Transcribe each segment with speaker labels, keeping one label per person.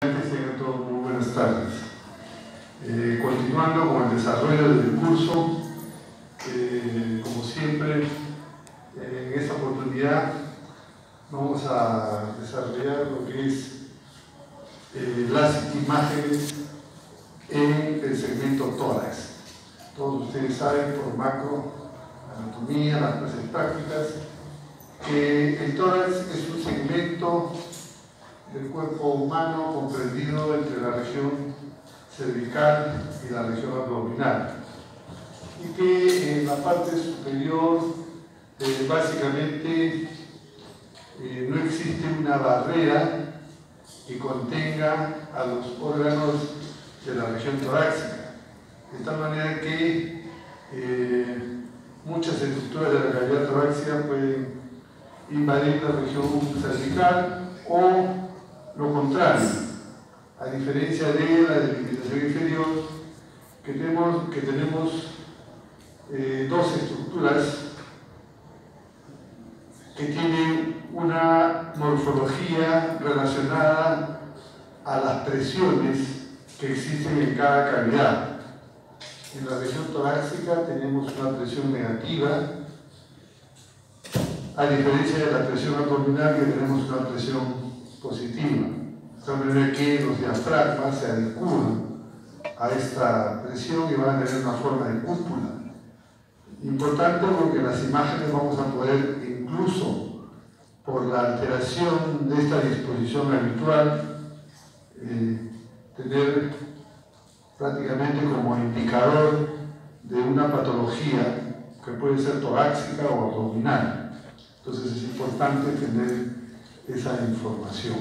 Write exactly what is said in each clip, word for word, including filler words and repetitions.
Speaker 1: Tengan todos muy buenas tardes. Eh, continuando con el desarrollo del curso, eh, como siempre, eh, en esta oportunidad vamos a desarrollar lo que es eh, las imágenes en el segmento tórax. Todos ustedes saben por macro, anatomía, las clases prácticas, que el tórax es un segmento del cuerpo humano comprendido entre la región cervical y la región abdominal, y que en la parte superior eh, básicamente eh, no existe una barrera que contenga a los órganos de la región torácica, de tal manera que eh, muchas estructuras de la cavidad torácica pueden invadir la región cervical o lo contrario, a diferencia de la delimitación inferior, que tenemos, que tenemos eh, dos estructuras que tienen una morfología relacionada a las presiones que existen en cada cavidad. En la región torácica tenemos una presión negativa, a diferencia de la presión abdominal, que tenemos una presión positiva, de tal manera que los diafragmas se adecuan a esta presión y van a tener una forma de cúpula. Importante porque en las imágenes vamos a poder, incluso por la alteración de esta disposición habitual, eh, tener prácticamente como indicador de una patología que puede ser torácica o abdominal. Entonces es importante tener esa información.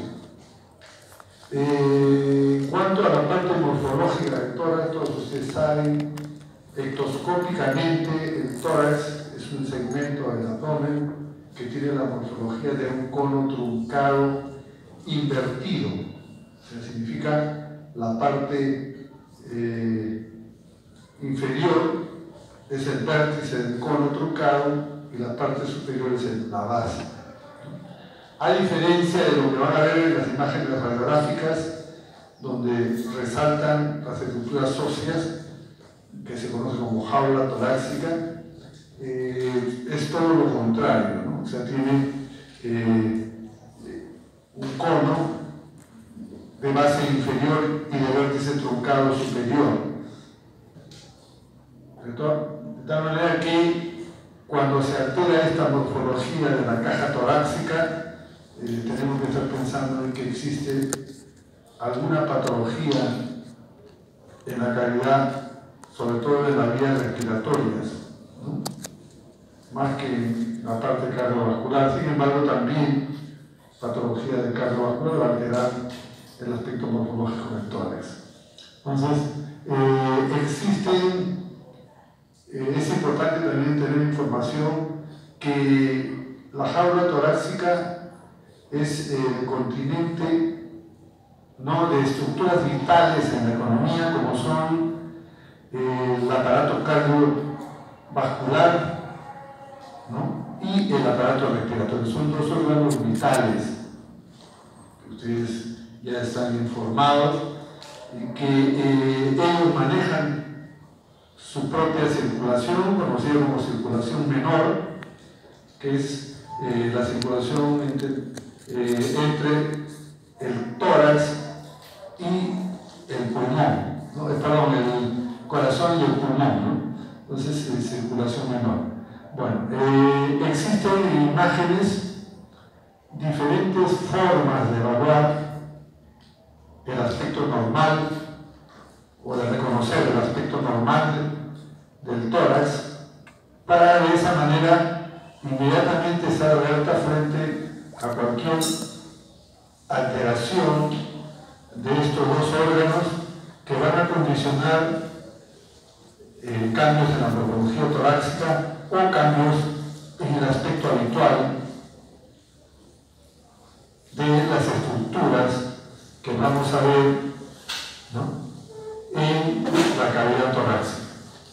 Speaker 1: Eh, en cuanto a la parte morfológica del tórax, todos ustedes saben, ectoscópicamente el tórax es un segmento del abdomen que tiene la morfología de un cono truncado invertido. O sea, significa la parte eh, inferior es el vértice del cono truncado y la parte superior es la base. A diferencia de lo que van a ver en las imágenes radiográficas, donde resaltan las estructuras óseas, que se conoce como jaula torácica, eh, es todo lo contrario, ¿no? O sea, tiene eh, un cono de base inferior y de vértice truncado superior. De, de tal manera que cuando se altera esta morfología de la caja torácica, Eh, tenemos que estar pensando en que existe alguna patología en la cavidad, sobre todo en las vías respiratorias, ¿no? Más que en la parte cardiovascular. Sin embargo, también patología de cardiovascular va a alterar el aspecto morfológico del tórax. Entonces, eh, existen, eh, es importante también tener información que la jaula torácica es el continente, ¿no?, de estructuras vitales en la economía, como son eh, el aparato cardiovascular, ¿no?, y el aparato respiratorio. Son dos órganos vitales que ustedes ya están informados y que eh, ellos manejan su propia circulación, conocida como circulación menor, que es eh, la circulación entre Eh, entre el tórax y el pulmón, ¿no? eh, perdón, el corazón y el pulmón, ¿no? Entonces, eh, circulación menor. Bueno, eh, existen imágenes, diferentes formas de evaluar el aspecto normal o de reconocer el aspecto normal del tórax, para de esa manera inmediatamente estar alerta frente a cualquier alteración de estos dos órganos que van a condicionar eh, cambios en la morfología torácica o cambios en el aspecto habitual de las estructuras que vamos a ver, ¿no?, en la cavidad torácica.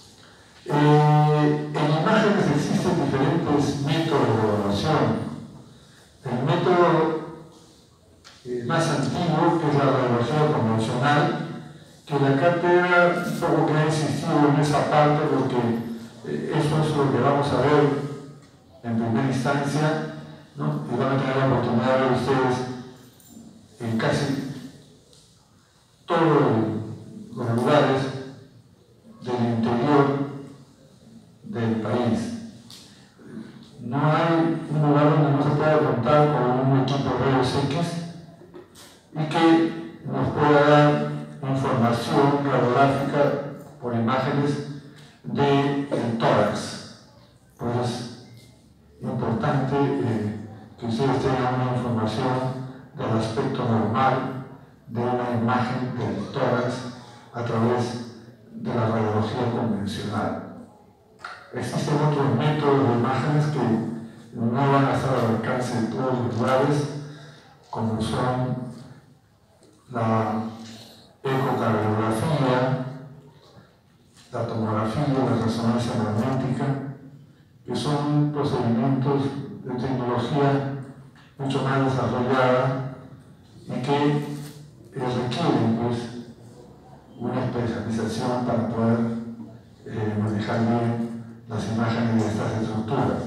Speaker 1: Eh, en imágenes existen diferentes métodos de evaluación. El método eh, más antiguo, que es la radiografía
Speaker 2: promocional, que la cátedra un poco que ha insistido en esa parte, porque eh, eso es lo que vamos a ver en primera instancia, ¿no? Y van a tener la oportunidad de ver ustedes en casi todos los lugares del interior del país. No hay un lugar donde no se pueda contar con un equipo de rayos X y que nos pueda dar información radiográfica por imágenes del tórax. Pues es importante eh, que ustedes tengan una información del aspecto normal de una imagen del tórax a través de la radiología convencional. Existen otros métodos de imágenes que no van a estar al alcance de todos los lugares, como son la ecocardiografía, la tomografía, la resonancia magnética, que son procedimientos de tecnología mucho más desarrollada y que eh, requieren pues, una especialización para poder eh, manejar bien las imágenes de estas estructuras.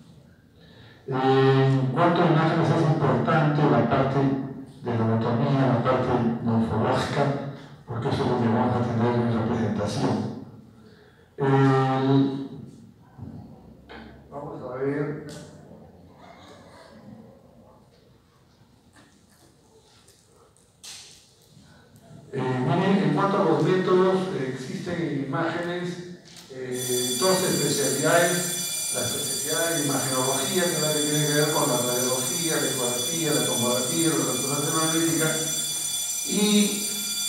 Speaker 2: Eh, en cuanto a imágenes es importante la parte de la anatomía, la parte morfológica, porque eso es lo que vamos a tener en representación. Eh, vamos a ver. Eh, miren, en cuanto a los métodos, eh, existen imágenes, eh, dos especialidades, la especialidad de imagenología, que es la que tiene que ver con la radiología, la ecografía, la tomografía, la resonancia magnética, y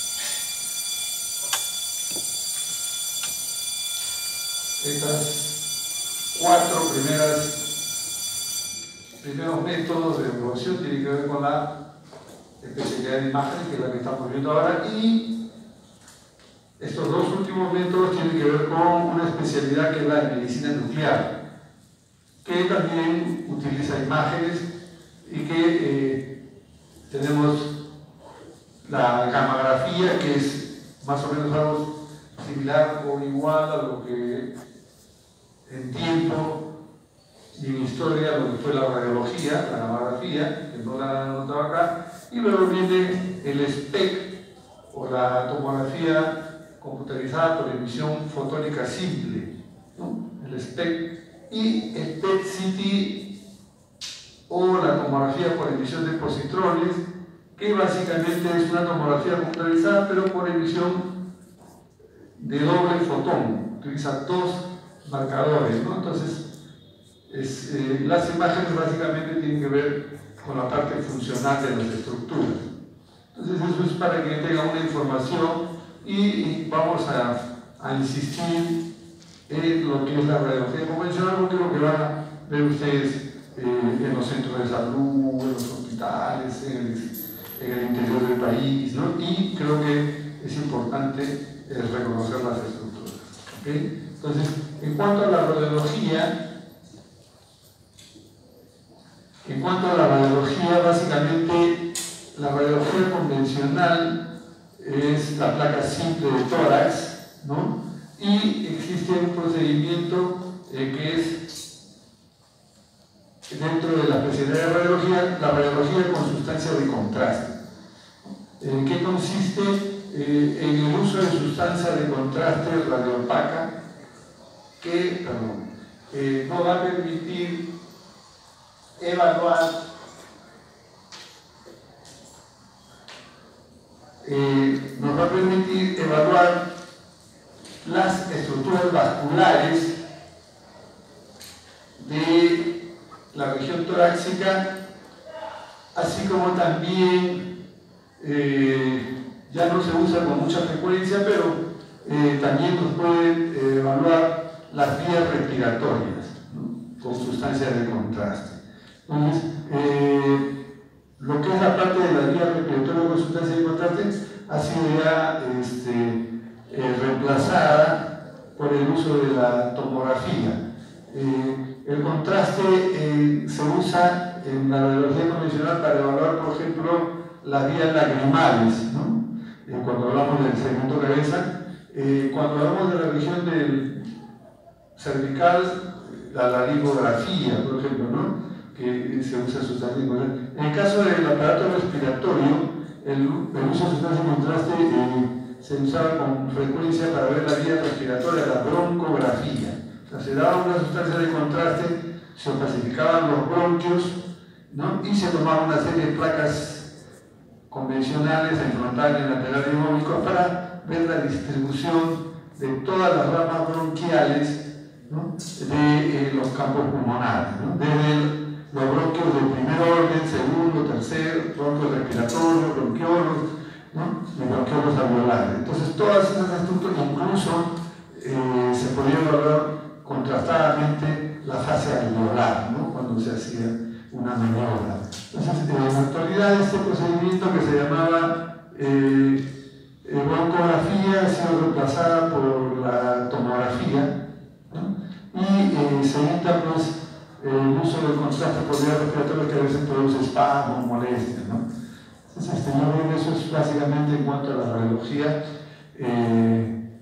Speaker 2: estas cuatro primeras primeros métodos de evaluación tienen que ver con la especialidad de imágenes, que es la que estamos viendo ahora, y estos dos últimos métodos tienen que ver con una especialidad que es la de medicina nuclear, que también utiliza imágenes y que eh, tenemos la gammagrafía, que es más o menos algo similar o igual a lo que en tiempo y en historia lo que fue la radiología, la gammagrafía, que no la han anotado acá, y luego viene el S P E C o la tomografía computarizada por emisión fotónica simple, ¿no? El S P E C y el P E T C T o la tomografía por emisión de positrones, que básicamente es una tomografía computarizada pero por emisión de doble fotón, utiliza dos marcadores, ¿no? Entonces es, eh, las imágenes básicamente tienen que ver con la parte funcional de las estructuras. Entonces eso es para que tengan una información y, y vamos a, a insistir en lo que es la radiología convencional, porque es lo que van a ver ustedes eh, en los centros de salud, en los hospitales, en el, en el interior del país, ¿no? Y creo que es importante eh, reconocer las estructuras, ¿okay? Entonces, en cuanto a la radiología, en cuanto a la radiología, básicamente la radiología convencional es la placa simple de tórax, ¿no? Y existe un procedimiento eh, que es dentro de la especialidad de radiología, la radiología con sustancia de contraste. ¿En qué consiste? Eh, en el uso de sustancia de contraste radioopaca que perdón, eh, no va a permitir evaluar eh, nos va a permitir evaluar las estructuras vasculares de la región torácica, así como también eh, ya no se usa con mucha frecuencia, pero eh, también nos puede eh, evaluar las vías respiratorias, ¿no? Con sustancias de contraste. Entonces, eh, lo que es la parte de la vía respiratoria con sustancias de contraste ha sido ya este, eh, reemplazada por el uso de la tomografía. Eh, el contraste eh, se usa en la radiología convencional para evaluar, por ejemplo, las vías lagrimales, ¿no? Eh, cuando hablamos del segmento cabeza. Eh, cuando hablamos de la región del cervical, la laringografía, por ejemplo, ¿no? Que se usa sustancias. En el caso del aparato respiratorio, el, el uso de sustancias de contraste eh, se usaba con frecuencia para ver la vía respiratoria, la broncografía. O sea, se daba una sustancia de contraste, se opacificaban los bronquios, ¿no? Y se tomaban una serie de placas convencionales en frontal y en lateral hemóbicos para ver la distribución de todas las ramas bronquiales, ¿no? de eh, los campos pulmonares, ¿no? Desde el, los bronquios del primer orden, segundo, tercer, bronquios respiratorios, bronquiolos, ¿no? y bronquiolos alveolares. Entonces, todas esas estructuras, incluso eh, se podía evaluar contrastadamente la fase alveolar, ¿no? cuando se hacía una maniobra. Entonces, en la actualidad, este procedimiento que se llamaba eh, Eh, broncografía ha sido reemplazada por la tomografía, ¿no? y eh, se evita pues, el uso del contraste por vía respiratoria que a veces produce espasmo, molestia, ¿no? Entonces, este, yo creo que eso es básicamente en cuanto a la radiología eh,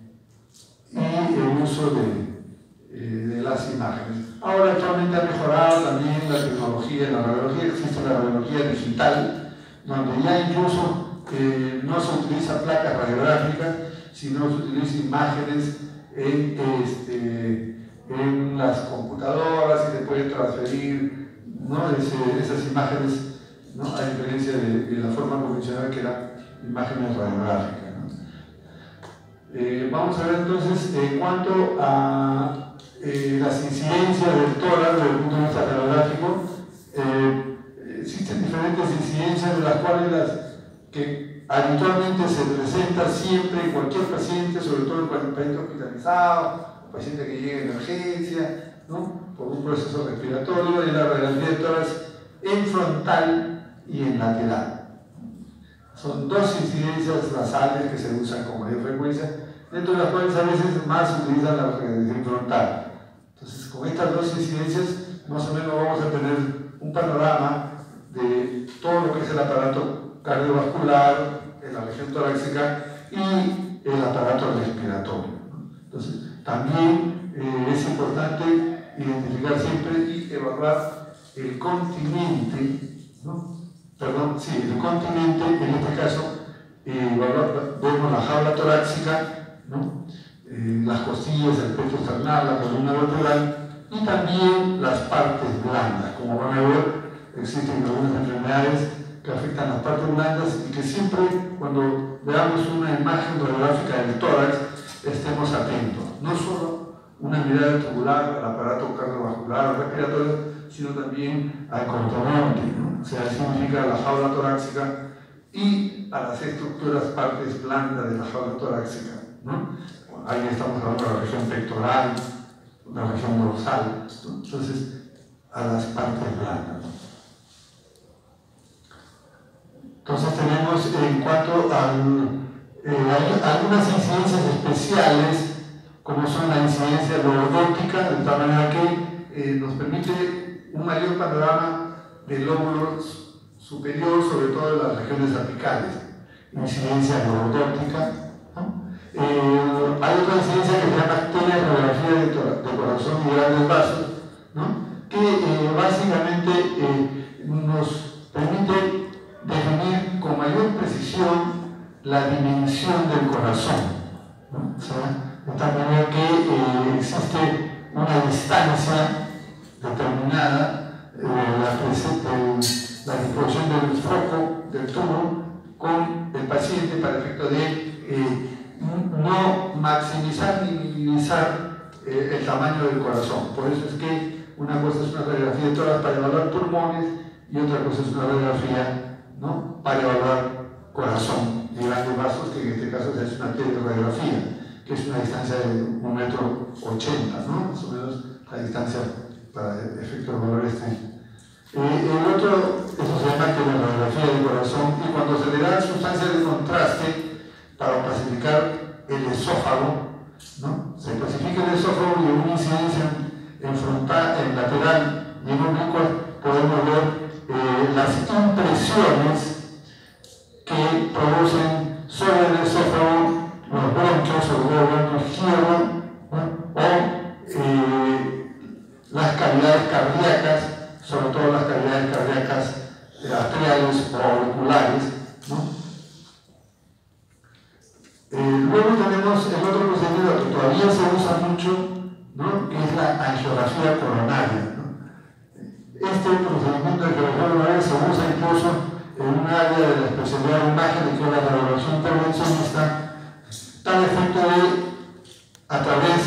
Speaker 2: y el uso de, eh, de las imágenes. Ahora actualmente ha mejorado también la tecnología en la radiología, existe la radiología digital, donde ya incluso Eh, no se utilizan placas radiográficas, sino se utilizan imágenes en, este, en las computadoras y se pueden transferir, ¿no? Ese, esas imágenes, ¿no? a diferencia de, de la forma convencional que eran imágenes radiográficas, ¿no? eh, vamos a ver entonces en cuanto a eh, las incidencias del tórax desde el punto de vista radiográfico. Eh, existen diferentes incidencias de las cuales las que habitualmente se presenta siempre en cualquier paciente, sobre todo en cualquier paciente hospitalizado, un paciente que llega en emergencia, ¿no? por un proceso respiratorio, y la radiografía de tórax en frontal y en lateral. Son dos incidencias basales que se usan con mayor frecuencia, dentro de las cuales a veces más se utiliza la radiografía frontal. Entonces, con estas dos incidencias, más o menos vamos a tener un panorama de todo lo que es el aparato cardiovascular en la región torácica y el aparato respiratorio. Entonces, también eh, es importante identificar siempre y evaluar el continente, ¿no? Perdón, sí, el continente, en este caso, eh, evaluar, vemos la jaula torácica, ¿no? eh, las costillas, el pecho esternal, la columna vertebral y también las partes blandas. Como van a ver, existen algunas enfermedades que afectan las partes blandas y que siempre cuando veamos una imagen radiográfica del tórax estemos atentos, no solo una mirada tubular al aparato cardiovascular o respiratorio, sino también al contornante, ¿no? O sea, significa la jaula torácica y a las estructuras partes blandas de la jaula torácica, ¿no? Ahí estamos hablando de la región pectoral, la región dorsal, ¿no? Entonces a las partes blandas, ¿no? Entonces tenemos en cuanto a eh, algunas incidencias especiales, como son la incidencia lordótica, de tal manera que eh, nos permite un mayor panorama del lóbulo superior, sobre todo en las regiones apicales. Incidencia lordótica, ¿no? eh, hay otra incidencia que se llama teleradiografía de, de corazón y grandes vasos, ¿no? que eh, básicamente eh, nos permite definir con mayor precisión la dimensión del corazón, ¿no? O sea, de tal manera que eh, existe una distancia determinada, eh, la, la disposición del foco del tubo con el paciente para efecto de eh, no maximizar ni minimizar eh, el tamaño del corazón. Por eso es que una cosa es una radiografía de tórax para evaluar pulmones y otra cosa es una radiografía, ¿no? para evaluar corazón y grandes vasos, que en este caso se hace una teleradiografía, que es una distancia de un metro ochenta, ¿no? más o menos la distancia para el efecto de valor este. Eh, el otro, eso se llama teleradiografía del corazón, y cuando se le da sustancias de contraste para pacificar el esófago, ¿no? se pacifica el esófago y en una incidencia en frontal, en lateral y en oblicuo podemos ver Eh, las impresiones que producen sobre el del esófago, los bronquios o el bronquio izquierdo, ¿no? O eh, las cavidades cardíacas, sobre todo las cavidades cardíacas eh, arteriales o auriculares, ¿no? Eh, luego tenemos el otro procedimiento que todavía se usa mucho, ¿no? Que es la angiografía coronaria, ¿no? Este procedimiento de angiografía coronaria se usa incluso en un área de la especialidad de imagen, que es la radiología intervencionista, tal efecto de, a través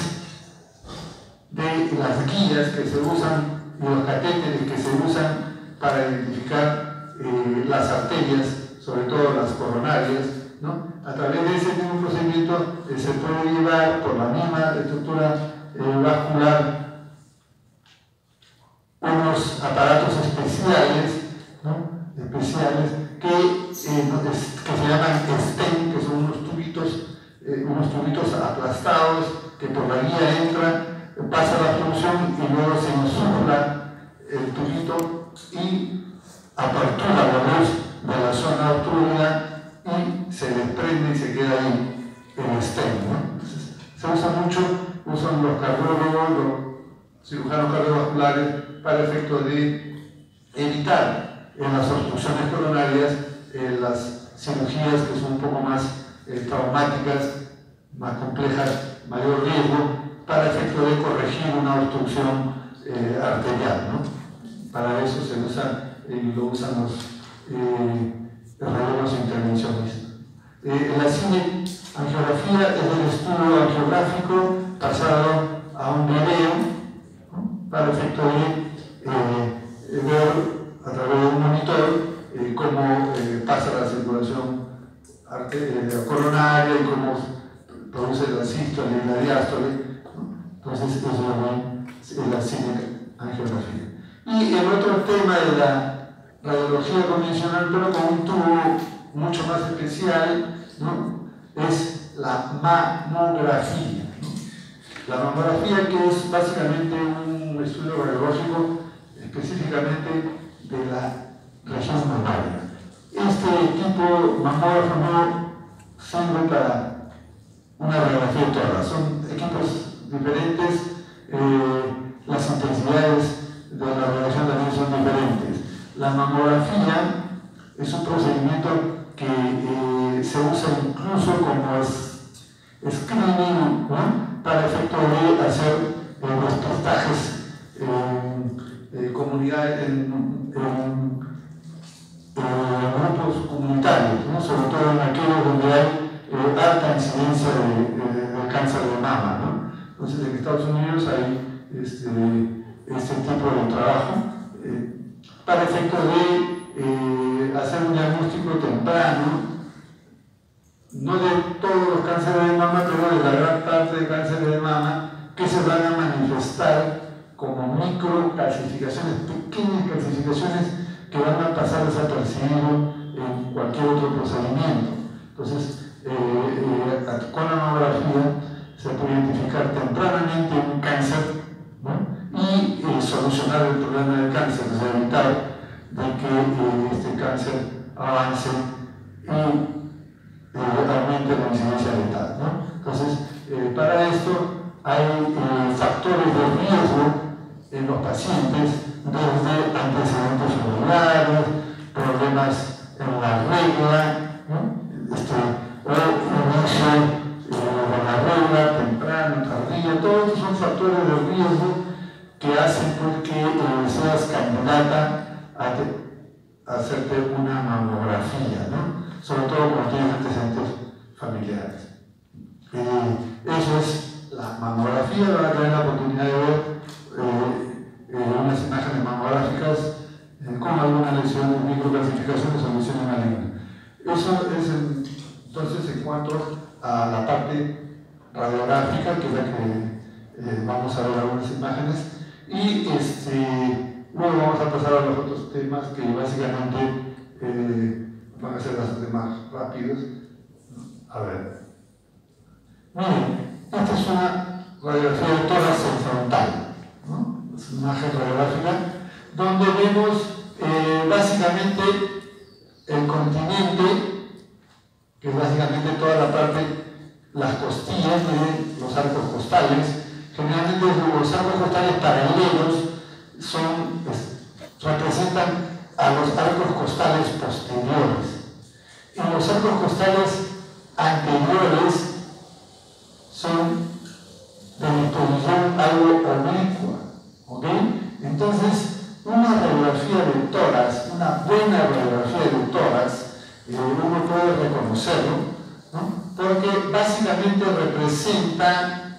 Speaker 2: de las guías que se usan y los catéteres que se usan para identificar eh, las arterias, sobre todo las coronarias, ¿no? A través de ese mismo procedimiento eh, se puede llevar por la misma estructura eh, vascular unos aparatos especiales, ¿no? especiales que, eh, que se llaman stent, que son unos tubitos, eh, unos tubitos aplastados que por la guía entra, pasa la función y luego se insufla el tubito y apertura la luz de la zona obstruida y se desprende y se queda ahí el stent, ¿no? Entonces, se usa mucho, usan los cardiólogos, los cirujanos cardiovasculares para efecto de evitar en las obstrucciones coronarias eh, las cirugías que son un poco más eh, traumáticas, más complejas, mayor riesgo, para efecto de corregir una obstrucción eh, arterial, ¿no? Para eso se usa y eh, lo usan los eh, radiólogos intervencionistas. Eh, la cineangiografía es el estudio angiográfico pasado a un video, ¿no? Para efecto de eh, ver a través de un monitor eh, cómo eh, pasa la circulación arterial, coronaria y cómo produce la sístole y la diástole, ¿no? Entonces eso es la cineangiografía. Y el otro tema de la radiología convencional, pero con un tubo mucho más especial, ¿no? Es la mamografía, ¿no? La mamografía, que es básicamente un estudio radiológico específicamente de la región mamaria. Este tipo mamógrafo no sirve para una radiografía toda, son equipos diferentes, eh, las intensidades de la radiación también son diferentes. La mamografía es un procedimiento que eh, se usa incluso como es, screening, ¿no? Para efecto de hacer eh, los testajes en eh, comunidades, en, en, en grupos comunitarios, ¿no? Sobre todo en aquellos donde hay eh, alta incidencia de, de, de cáncer de mama, ¿no? Entonces en Estados Unidos hay este, este tipo de trabajo eh, para efecto de eh, hacer un diagnóstico temprano, no de todos los cánceres de mama, pero de la gran parte de cánceres de mama que se van a manifestar como microcalcificaciones, pequeñas calcificaciones que van a pasar desapercibido en cualquier otro procedimiento. Entonces, eh, eh, con la mamografía se puede identificar tempranamente un cáncer, ¿no? Y eh, solucionar el problema del cáncer, o sea, evitar de que eh, este cáncer avance y eh, aumente la incidencia letal, ¿no? Entonces, eh, para esto hay eh, factores de riesgo en los pacientes, desde antecedentes familiares, problemas en la regla, ¿no? este, o inicio eh, de la regla, temprano, tardía, todos estos son factores de riesgo que hacen pues, que eh, seas candidata a, te, a hacerte una mamografía, ¿no? Sobre todo cuando tienes antecedentes familiares. Eh, eso es la mamografía, van a tener la oportunidad de ver eh, eh, unas imágenes mamográficas eh, con algunas lesiones, microclasificaciones o lesiones malignas. Eso es en, entonces en cuanto a la parte radiográfica, que es la que eh, vamos a ver algunas imágenes, y este, luego vamos a pasar a los otros temas que básicamente eh, van a ser bastante más rápidos. A ver. Miren, esta es una radiografía de tórax frontal, ¿no? Es una imagen radiográfica donde vemos eh, básicamente el continente que es básicamente toda la parte, las costillas de los arcos costales. Generalmente los arcos costales paralelos son, pues, representan a los arcos costales posteriores. Y los arcos costales anteriores son de disposición algo oblicua, ¿ok? Entonces, una radiografía de tórax, una buena radiografía de tórax, eh, uno puede reconocerlo, ¿no? Porque básicamente representa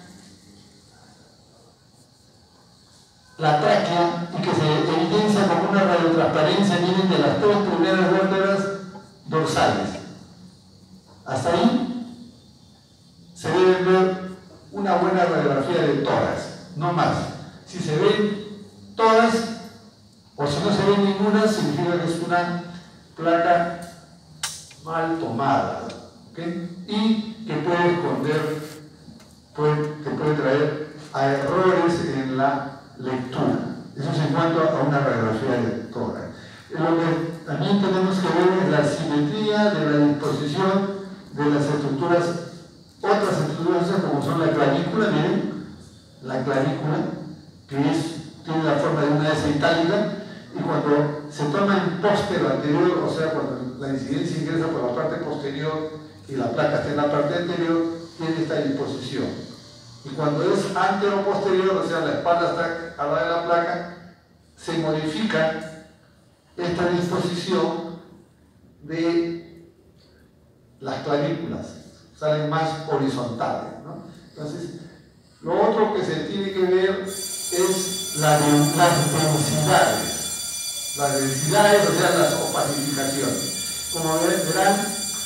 Speaker 2: la tráquea y que se evidencia como una radiotransparencia, miren, de las tres primeras vértebras dorsales. Hasta ahí se debe ver una buena radiografía de tórax, no más. Si se ven todas, o si no se ve ninguna, significa que es una placa mal tomada, ¿okay? Y que puede esconder, puede, que puede traer a errores en la lectura. Eso es en cuanto a una radiografía de tórax. Lo que también tenemos que ver es la simetría de la disposición de las estructuras, otras estructuras como son la clavícula, miren, la clavícula, que es, tiene la forma de una S itálica, y cuando se toma en póstero anterior, o sea, cuando la incidencia ingresa por la parte posterior y la placa está en la parte anterior, tiene esta disposición. Y cuando es antero-posterior, o sea, la espalda está al lado de la placa, se modifica esta disposición de las clavículas, salen más horizontales, ¿no? Entonces, lo otro que se tiene que ver es la de, las densidades. Las densidades, o sea, las opacificaciones. Como verán,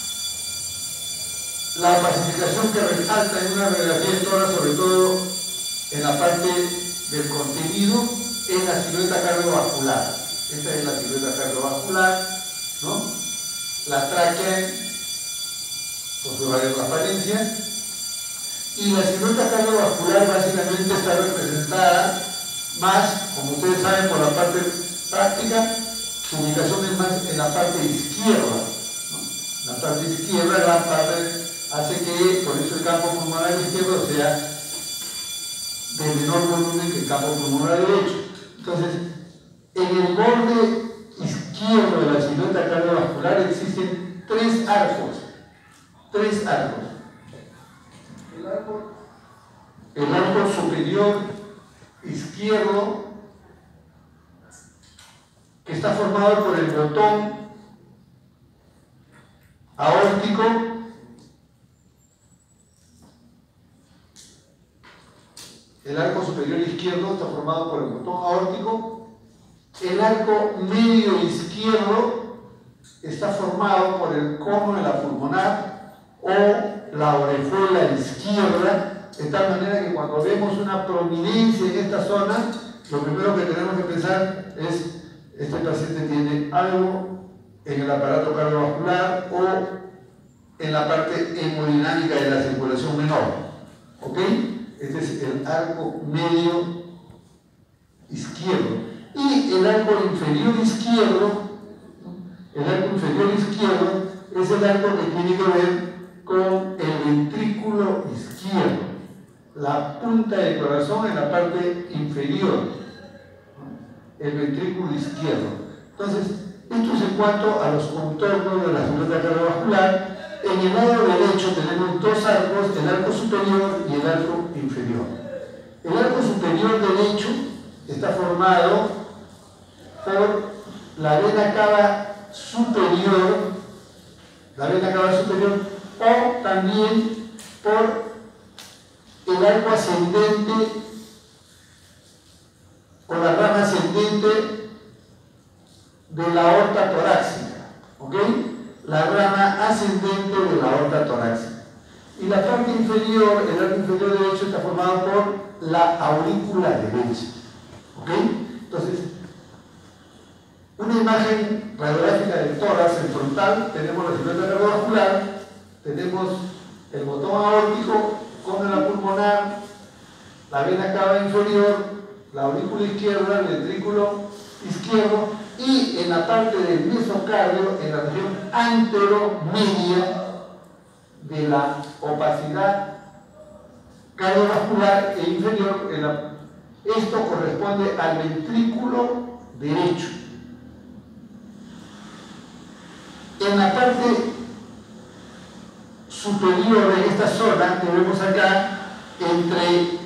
Speaker 2: la opacificación que resalta en una radiografía de tórax, sobre todo en la parte del contenido, es la silueta cardiovascular. Esta es la silueta cardiovascular, ¿no? La tráquea, por su radiotransparencia, y la silueta cardiovascular básicamente está representada más, como ustedes saben, por la parte práctica, su ubicación es más en la parte izquierda, ¿no? La parte izquierda, gran parte, hace que, por eso el campo pulmonar izquierdo sea de menor volumen que el campo pulmonar derecho. Entonces, en el borde izquierdo de la silueta cardiovascular existen tres arcos, tres arcos. El arco, el arco superior izquierdo, que está formado por el botón aórtico, el arco superior izquierdo está formado por el botón aórtico, el arco medio izquierdo está formado por el cono de la pulmonar o la orejuela izquierda, de tal manera que cuando vemos una prominencia en esta zona, lo primero que tenemos que pensar es: este paciente tiene algo en el aparato cardiovascular o en la parte hemodinámica de la circulación menor. ¿Ok? Este es el arco medio izquierdo. Y el arco inferior izquierdo, el arco inferior izquierdo es el arco que tiene que ver con el ventrículo izquierdo, la punta del corazón en la parte inferior, el ventrículo izquierdo. Entonces, esto es en cuanto a los contornos de la silueta cardiovascular. En el lado derecho tenemos dos arcos, el arco superior y el arco inferior. El arco superior derecho está formado por la vena cava superior, la vena cava superior, o también por el arco ascendente o la rama ascendente de la aorta torácica, ¿ok? La rama ascendente de la aorta torácica. Y la parte inferior, el arco inferior derecho, está formado por la aurícula derecha, ¿ok? Entonces, una imagen radiográfica del tórax en frontal, tenemos la silueta cardiovascular, tenemos el botón aórtico, cono de la pulmonar, la vena cava inferior, la aurícula izquierda, el ventrículo izquierdo, y en la parte del mesocardio, en la región anteromedia, de la opacidad cardiovascular e inferior. En la, esto corresponde al ventrículo derecho. En la parte superior de esta zona que vemos acá, entre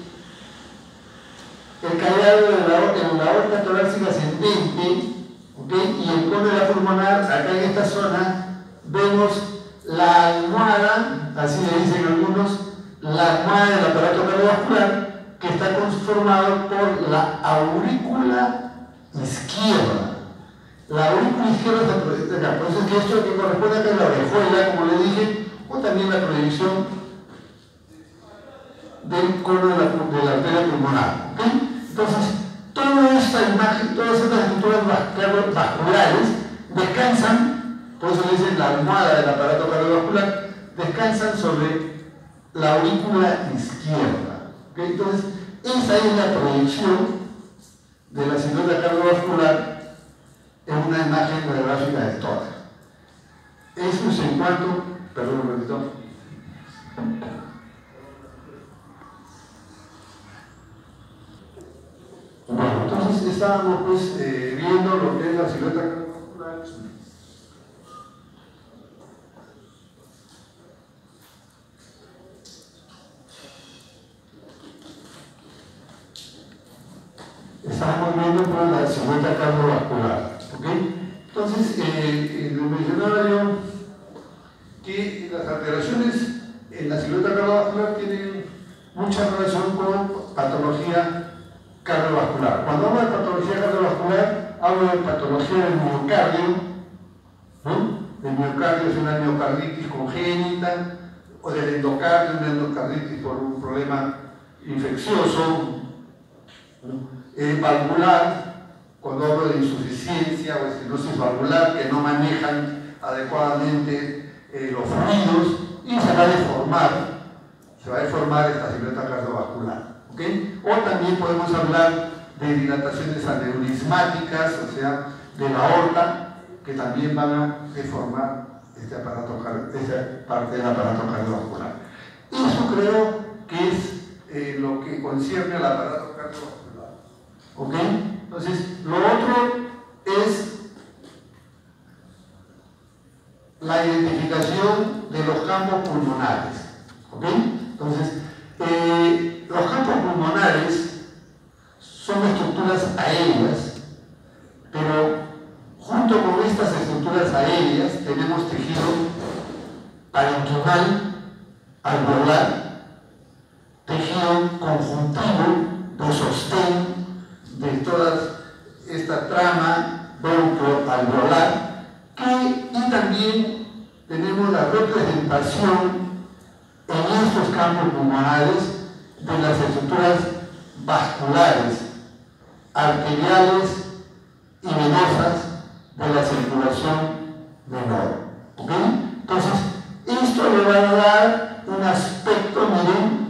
Speaker 2: el callado de la, en la aorta torácica ascendente, ¿okay?, y el cono de la pulmonar, acá en esta zona vemos la almohada, así le dicen algunos, la almohada del aparato cardiovascular, que está conformado por la aurícula izquierda. La aurícula izquierda se proyecta acá, por eso es que esto que corresponde acá es la orejuela, como le dije, o también la proyección del cono de la, de la arteria pulmonar. ¿Okay? Entonces, toda esta imagen, todas estas estructuras vasculares descansan, por eso le dicen la almohada del aparato cardiovascular, descansan sobre la aurícula izquierda. ¿Okay? Entonces, esa es la proyección de la silueta cardiovascular en una imagen radiográfica de tórax. Eso es en cuanto, perdón un ratito. Bueno, entonces estábamos pues eh, viendo lo que es la silueta cardiovascular. Estábamos viendo pues, la silueta cardiovascular. ¿Okay? Entonces, eh, les mencionaba yo que las alteraciones en la silueta cardiovascular tienen mucha relación con patología cardiovascular. Cuando hablo de patología cardiovascular, hablo de patología del miocardio, ¿no? El miocardio es una miocarditis congénita, o del endocardio, una endocarditis por un problema infeccioso, ¿no? Eh, valvular, cuando hablo de insuficiencia o estenosis valvular, que no manejan adecuadamente eh, los fluidos, y se va a deformar, se va a deformar esta silueta cardiovascular. ¿Okay? O también podemos hablar de dilataciones aneurismáticas, o sea, de la aorta, que también van a deformar este aparato, esta parte del aparato cardiovascular. Eso creo que es eh, lo que concierne al aparato cardiovascular. ¿Ok? Entonces, lo otro es la identificación de los campos pulmonares. ¿Ok? Entonces, eh, los campos pulmonares son estructuras aéreas, pero junto con estas estructuras aéreas tenemos tejido parenquimal, alveolar, tejido conjuntivo de sostén de toda esta trama broncoalveolar, que y también tenemos la representación en estos campos pulmonares de las estructuras vasculares, arteriales y venosas de la circulación menor. ¿Okay? Entonces, esto le va a dar un aspecto, miren,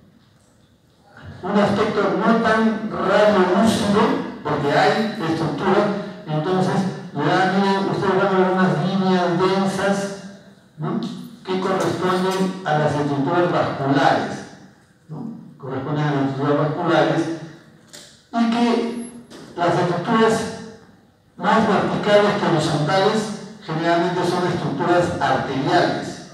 Speaker 2: un aspecto no tan radiolúcido, porque hay estructuras, entonces le da, miren, ustedes van a ver unas líneas densas, ¿no?, que corresponden a las estructuras vasculares, ¿no? corresponden a las estructuras vasculares, y que las estructuras más verticales que horizontales generalmente son estructuras arteriales,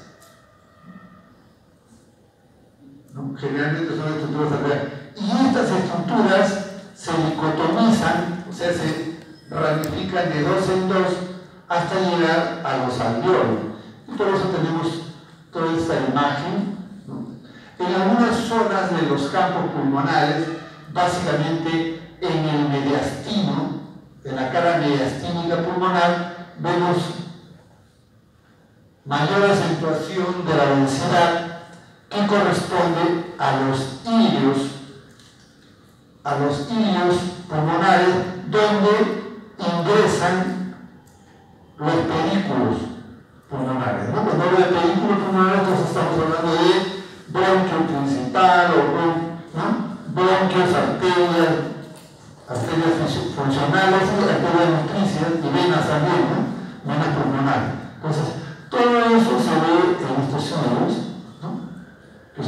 Speaker 2: ¿no? generalmente son estructuras arteriales, y estas estructuras se dicotomizan, o sea, se ramifican de dos en dos hasta llegar a los alveolos. Y por eso tenemos toda esta imagen, ¿no? En algunas zonas de los campos pulmonares, básicamente en el mediastino, en la cara mediastínica pulmonar, vemos mayor acentuación de la densidad que corresponde a los hilios, a los hilios pulmonares, donde ingresan los pedículos pulmonares, ¿no? Cuando hablo de pedículo pulmonar, entonces estamos hablando de bronquio principal o bron, ¿no? bronquios, arterias, arterias funcionales, arterias nutricias y venas también, ¿no? venas pulmonares. Entonces, todo eso se ve en estos signos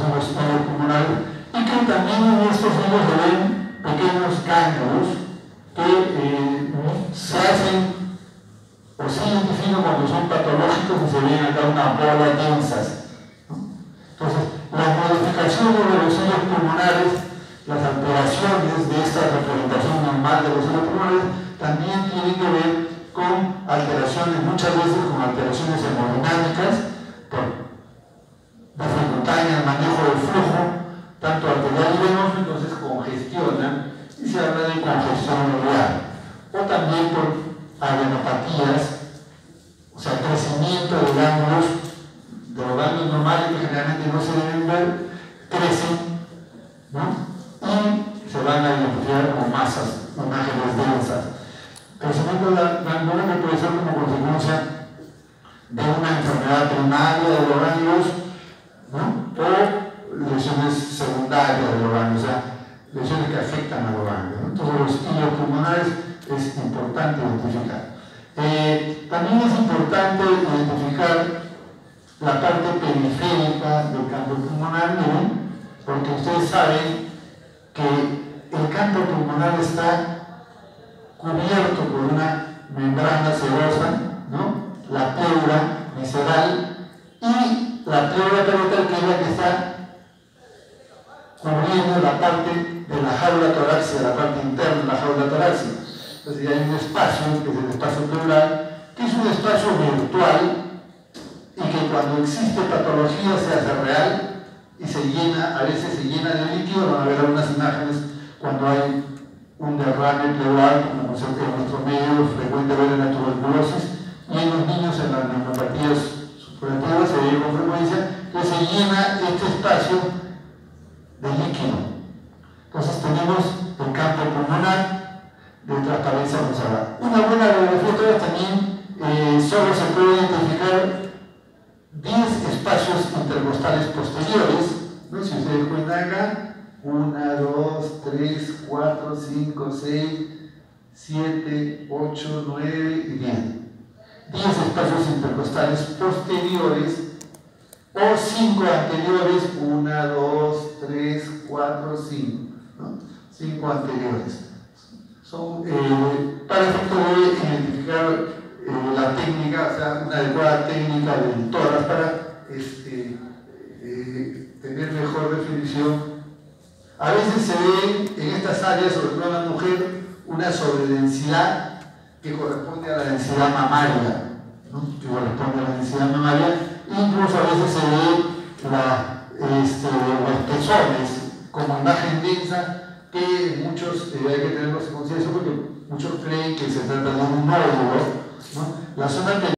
Speaker 2: los hilos pulmonares, y que también en estos hilos se ven pequeños ganglios que eh, se hacen o se identifican cuando son patológicos y se ven acá unas bolas densas, ¿no? Entonces, las modificaciones de los hilos pulmonares, las alteraciones de esta representación normal de los hilos pulmonares, también tienen que ver con alteraciones, muchas veces con alteraciones hemodinámicas, por dificultad en el manejo del flujo, tanto arterial y venoso, entonces congestionan y se habla de congestión ureal. O también por adenopatías, o sea, crecimiento de ganglios, de los ganglios normales que generalmente no se deben ver, crecen, ¿no? Y se van a identificar con masas, imágenes densas. Crecimiento ganglioso que puede ser como consecuencia de una enfermedad primaria de los ganglios, ¿no? O lesiones secundarias de los ganglios, o sea, lesiones que afectan a los ganglios, ¿no? Entonces, los hilos pulmonares es importante identificar. Eh, también es importante identificar la parte periférica del campo pulmonar, ¿no? Porque ustedes saben que el campo pulmonar está cubierto por una membrana serosa, ¿no? La pleura visceral y la pleura parietal, que es la que está cubriendo la parte de la jaula torácica, la parte interna de la jaula torácica. Entonces ya hay un espacio, que es el espacio pleural, que es un espacio virtual y que cuando existe patología se hace real y se llena, a veces se llena de líquido. Van a ver algunas imágenes cuando hay un derrame pleural, como en nuestro medio frecuente ver en la tuberculosis, y en los niños en las neumopatías supurativas se ve con frecuencia que se llena este espacio de líquido. Entonces tenemos el campo pulmonar de transparencia rosada. Una buena radiografía de todas también eh, solo se puede identificar diez espacios intercostales posteriores, ¿no? Si ustedes cuentan acá, uno, dos, tres, cuatro, cinco, seis, siete, ocho, nueve y diez. diez espacios intercostales posteriores o cinco anteriores, uno, dos, tres, cuatro, cinco, ¿no? cinco anteriores. Son eh, para efecto de identificar eh, la técnica, o sea, una adecuada técnica del tórax para este, eh, tener mejor definición. A veces se ve en estas áreas, sobre todo en la mujer, una sobredensidad que corresponde a la densidad mamaria, ¿no? Que corresponde a la densidad mamaria. Incluso a veces se ve la, este, los pezones como imagen densa, que muchos eh, hay que tenerlos en conciencia porque muchos creen que se trata de un nódulo, ¿no? La zona